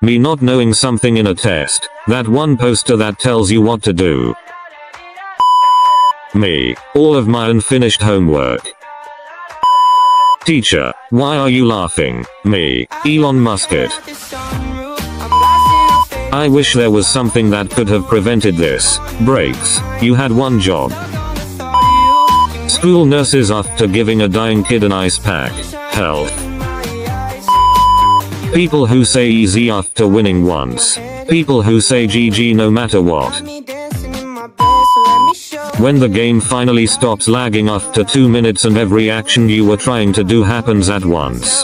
Me not knowing something in a test. That one poster that tells you what to do. Me. All of my unfinished homework. Teacher. Why are you laughing? Me. Elon Musk it. I wish there was something that could have prevented this. Breaks. You had one job. School nurses after giving a dying kid an ice pack. Health. People who say easy after winning once. People who say GG no matter what. When the game finally stops lagging after 2 minutes and every action you were trying to do happens at once.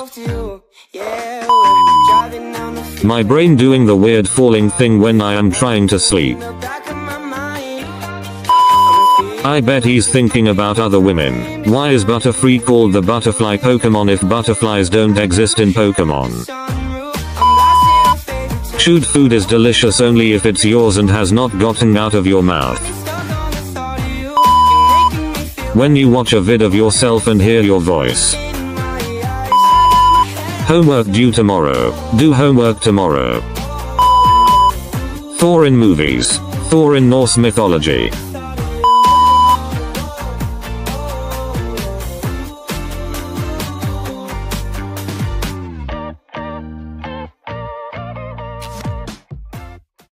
My brain doing the weird falling thing when I am trying to sleep. I bet he's thinking about other women. Why is Butterfree called the butterfly Pokemon if butterflies don't exist in Pokemon? Chewed food is delicious only if it's yours and has not gotten out of your mouth. When you watch a vid of yourself and hear your voice. Homework due tomorrow. Do homework tomorrow. Thor in movies. Thor in Norse mythology.